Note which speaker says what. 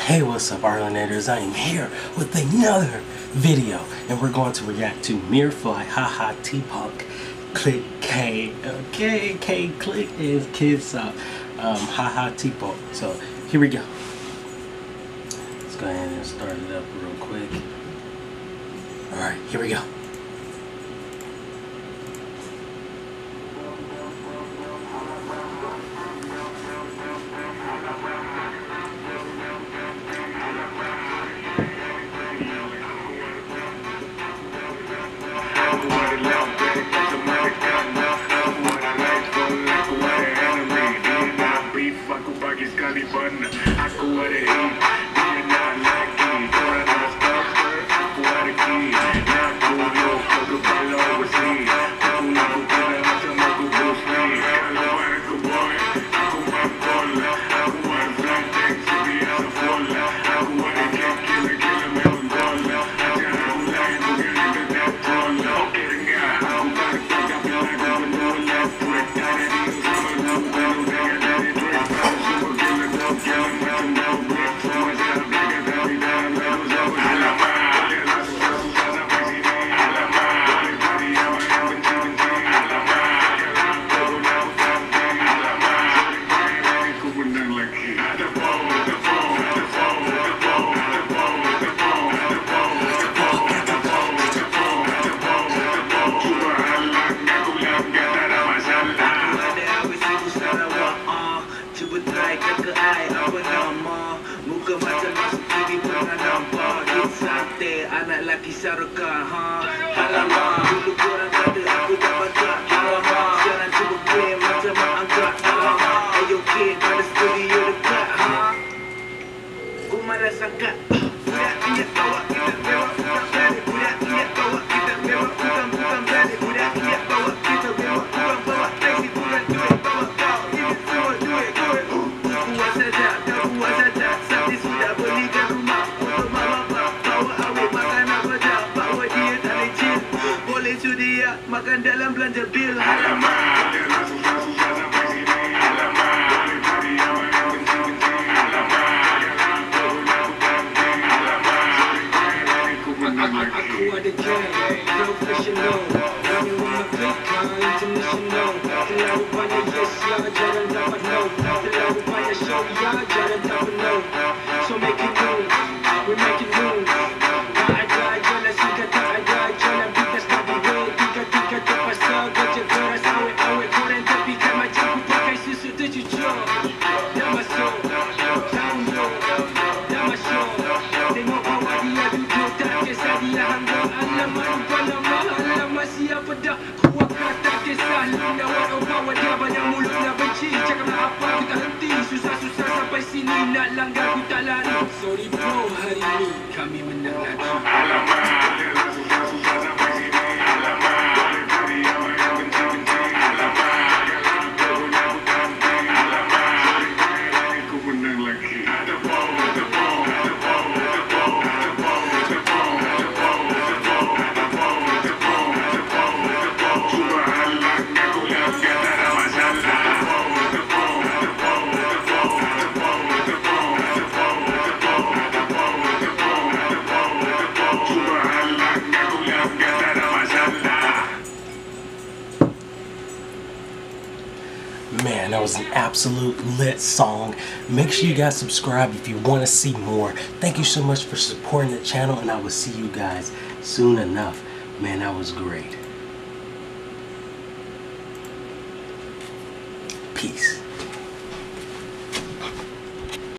Speaker 1: Hey, what's up, arlinators? I am here with another video, and we're going to react to MeerFly, HAA TEPok, K-Clique is Kids Up, HAA TEPok. So here we go. Let's go ahead and start it up real quick. Alright, here we go.
Speaker 2: Santhe, anak laki Sarukah, alamak, dulu korang kata aku tak bakat, alamak, sekarang cuba claim macam mak angkat, alamak, ayo kid pada studio dekat, ku malas angkat, budak ingat bawa kita mewah, bukan berani, budak ingat bawa kita mewah, bukan berani, budak ingat bawa kita mewah, bukan bawa taxi, bukan duit bawa kau, ini semua duit gue, puas saja, tak puas saja, Santhe sudah belikan rumah untuk mama bapak. Sudia makan dalam belanja bil. Alamak, aku ada gang professional, kami memerdeka international. Terlalu banyak yes ya, jarang dapat no. Terlalu banyak show ya, jarang dapat no. So make it move, we make it move. Tak ada jalan singkat, tak ada jalan pintas. Tiga terpaksa kerja keras, awet-awet korang tapi kan macam ku pakai susu tercucur. Dah masuk, tahun tu, dah masuk. Tengok bawah dia duduk, tak kisah dia hangga. Alamak, lupa lama, alamak siapa dah. Ku akan tak kisah, lawat orang bawa dia banyak mulut nak benci. Cakaplah apa, ku tak henti. Susah-susah sampai sini, nak langgar ku tak lari. Sorry bro, hari ni kami menang lagi. Alamak, susah-susah sampai sini. Alamak.
Speaker 1: Man, that was an absolute lit song. Make sure you guys subscribe if you want to see more. Thank you so much for supporting the channel, and I will see you guys soon enough. Man, that was great. Peace.